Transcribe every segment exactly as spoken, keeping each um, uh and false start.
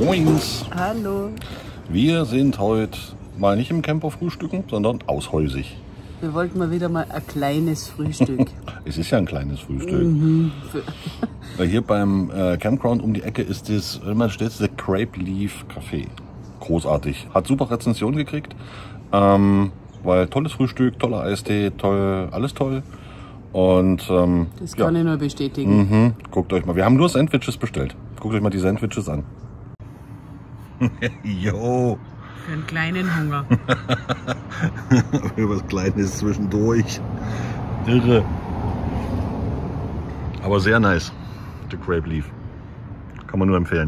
Moins. Hallo. Wir sind heute mal nicht im Camper frühstücken, sondern aushäusig. Wir wollten mal wieder mal ein kleines Frühstück. Es ist ja ein kleines Frühstück. Mhm. Weil hier beim äh, Campground um die Ecke ist das, man steht der Grape Leaf Café. Großartig. Hat super Rezension gekriegt. Ähm, weil tolles Frühstück, toller Eistee, toll, alles toll. Und ähm, das kann ja. ich nur bestätigen. Mhm. Guckt euch mal. Wir haben nur Sandwiches bestellt. Guckt euch mal die Sandwiches an. Jo. Für einen kleinen Hunger. Für was Kleines zwischendurch. Irre. Aber sehr nice. The Grape Leaf. Kann man nur empfehlen.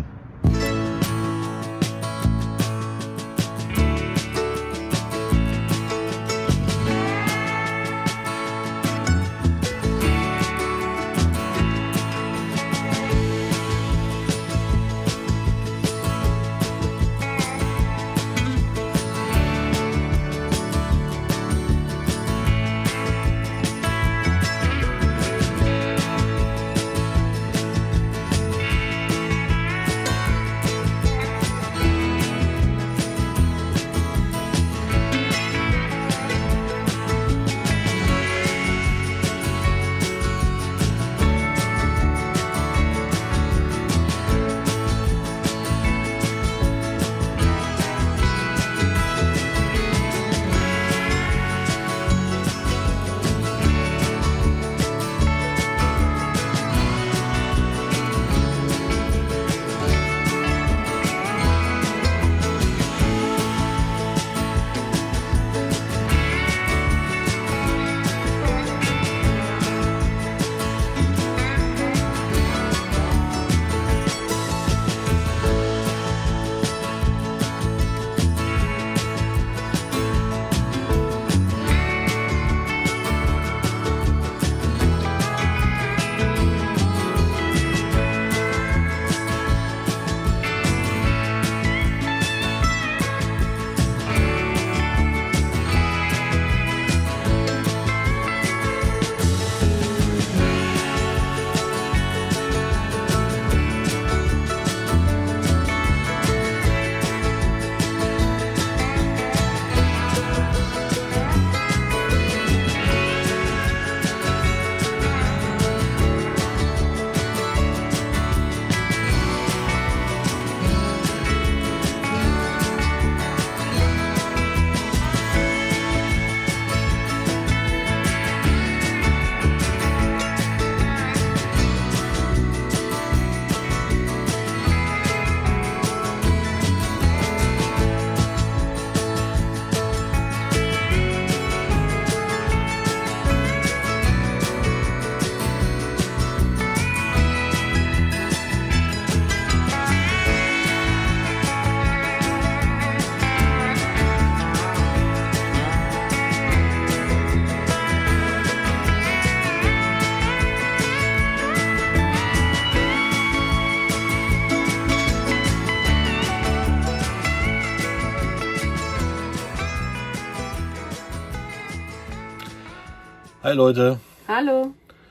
Hi Leute. Hallo.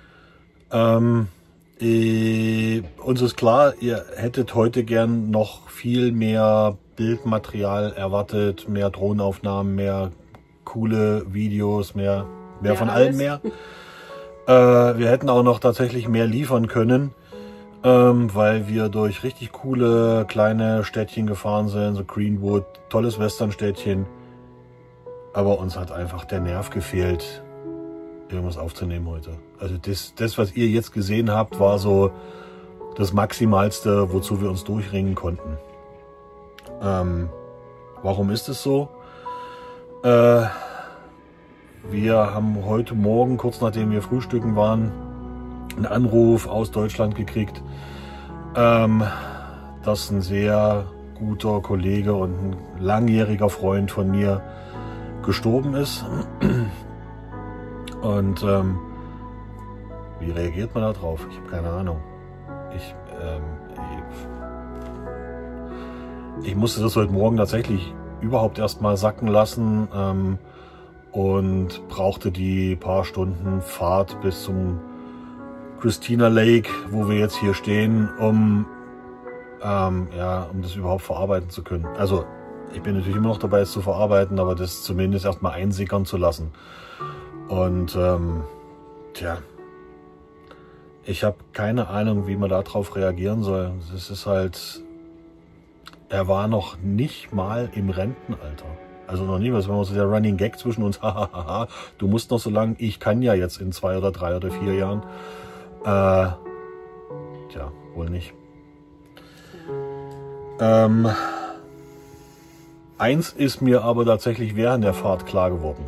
Ähm, äh, uns ist klar, ihr hättet heute gern noch viel mehr Bildmaterial erwartet, mehr Drohnenaufnahmen, mehr coole Videos, mehr, mehr Ja, von alles. allem mehr. Äh, wir hätten auch noch tatsächlich mehr liefern können, ähm, weil wir durch richtig coole kleine Städtchen gefahren sind, so Greenwood, tolles Westernstädtchen. Aber uns hat einfach der Nerv gefehlt, irgendwas aufzunehmen heute. Also das, das, was ihr jetzt gesehen habt, war so das Maximalste, wozu wir uns durchringen konnten. Ähm, warum ist es so? Äh, wir haben heute Morgen, kurz nachdem wir frühstücken waren, einen Anruf aus Deutschland gekriegt, ähm, dass ein sehr guter Kollege und ein langjähriger Freund von mir gestorben ist. Und ähm, wie reagiert man da drauf? Ich habe keine Ahnung. Ich, ähm, ich, ich musste das heute Morgen tatsächlich überhaupt erst mal sacken lassen ähm, und brauchte die paar Stunden Fahrt bis zum Christina Lake, wo wir jetzt hier stehen, um ähm, ja, um das überhaupt verarbeiten zu können. Also ich bin natürlich immer noch dabei, es zu verarbeiten, aber das zumindest erstmal einsickern zu lassen. Und ähm, tja, ich habe keine Ahnung, wie man darauf reagieren soll. Das ist halt, er war noch nicht mal im Rentenalter. Also noch nie was, wenn man so der Running Gag zwischen uns, hahaha, du musst noch so lange, ich kann ja jetzt in zwei oder drei oder vier Jahren. Äh, tja, wohl nicht. Ähm, eins ist mir aber tatsächlich während der Fahrt klar geworden.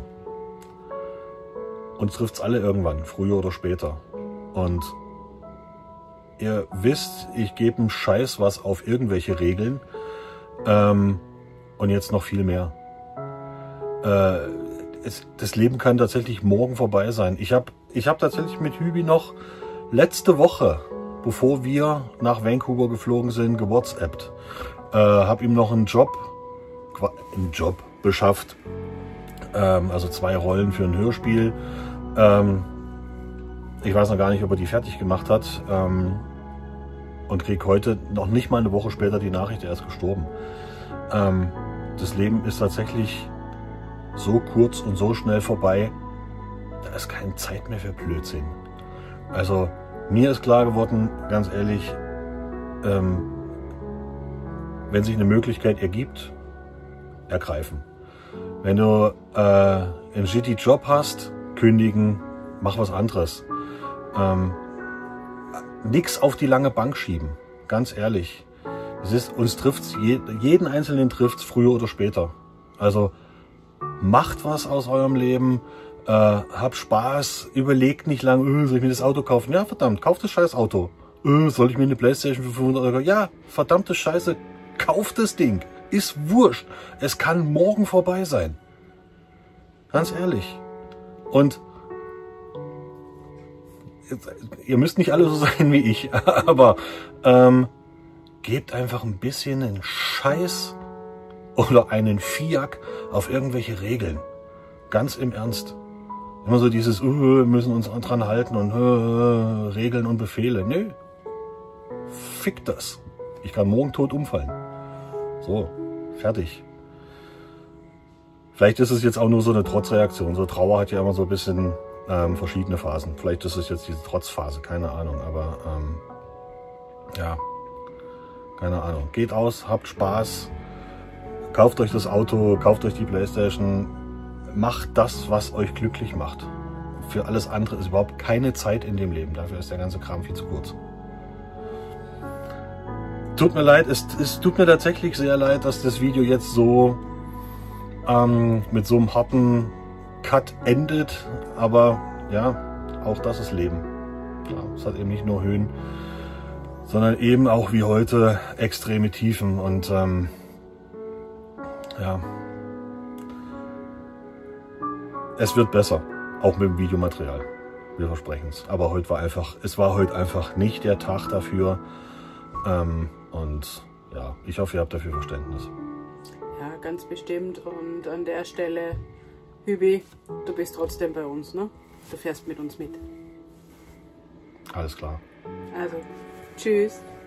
Uns trifft's alle irgendwann, früher oder später. Und ihr wisst, ich gebe einen Scheiß was auf irgendwelche Regeln. Ähm, und jetzt noch viel mehr. Äh, es, das Leben kann tatsächlich morgen vorbei sein. Ich habe ich hab tatsächlich mit Hübi noch letzte Woche, bevor wir nach Vancouver geflogen sind, gewhatsappt. Äh, habe ihm noch einen Job, einen Job beschafft. Ähm, also zwei Rollen für ein Hörspiel. Ähm, ich weiß noch gar nicht, ob er die fertig gemacht hat. Ähm, und krieg heute noch nicht mal eine Woche später die Nachricht, er ist gestorben. Ähm, das Leben ist tatsächlich so kurz und so schnell vorbei, da ist keine Zeit mehr für Blödsinn. Also mir ist klar geworden, ganz ehrlich, ähm, wenn sich eine Möglichkeit ergibt, ergreifen. Wenn du äh, einen shitty Job hast, kündigen, mach was anderes. Ähm, nix auf die lange Bank schieben, ganz ehrlich. Es ist, uns trifft's, jeden Einzelnen trifft's früher oder später. Also macht was aus eurem Leben, äh, habt Spaß, überlegt nicht lang, öh, soll ich mir das Auto kaufen? Ja, verdammt, kauft das scheiß Auto. Öh, soll ich mir eine Playstation für fünfhundert Euro? Ja, verdammte Scheiße, kauft das Ding. Ist wurscht. Es kann morgen vorbei sein. Ganz ehrlich. Und ihr müsst nicht alle so sein wie ich, aber ähm, gebt einfach ein bisschen einen Scheiß oder einen Fiak auf irgendwelche Regeln. Ganz im Ernst. Immer so dieses, uh, wir müssen uns dran halten und uh, Regeln und Befehle. Nö. Fick das. Ich kann morgen tot umfallen. So, fertig. Vielleicht ist es jetzt auch nur so eine Trotzreaktion. So Trauer hat ja immer so ein bisschen ähm, verschiedene Phasen. Vielleicht ist es jetzt diese Trotzphase, keine Ahnung. Aber ähm, ja, keine Ahnung. Geht aus, habt Spaß. Kauft euch das Auto, kauft euch die Playstation, macht das, was euch glücklich macht. Für alles andere ist überhaupt keine Zeit in dem Leben. Dafür ist der ganze Kram viel zu kurz. Tut mir leid, es, es tut mir tatsächlich sehr leid, dass das Video jetzt so ähm, mit so einem harten Cut endet. Aber ja, auch das ist Leben. Ja, es hat eben nicht nur Höhen, sondern eben auch wie heute extreme Tiefen. Und ähm, ja, es wird besser, auch mit dem Videomaterial. Wir versprechen es. Aber heute war einfach, es war heute einfach nicht der Tag dafür. Ähm, und ja, ich hoffe, ihr habt dafür Verständnis. Ja, ganz bestimmt. Und an der Stelle, Hübi, du bist trotzdem bei uns, ne? Du fährst mit uns mit. Alles klar. Also, tschüss.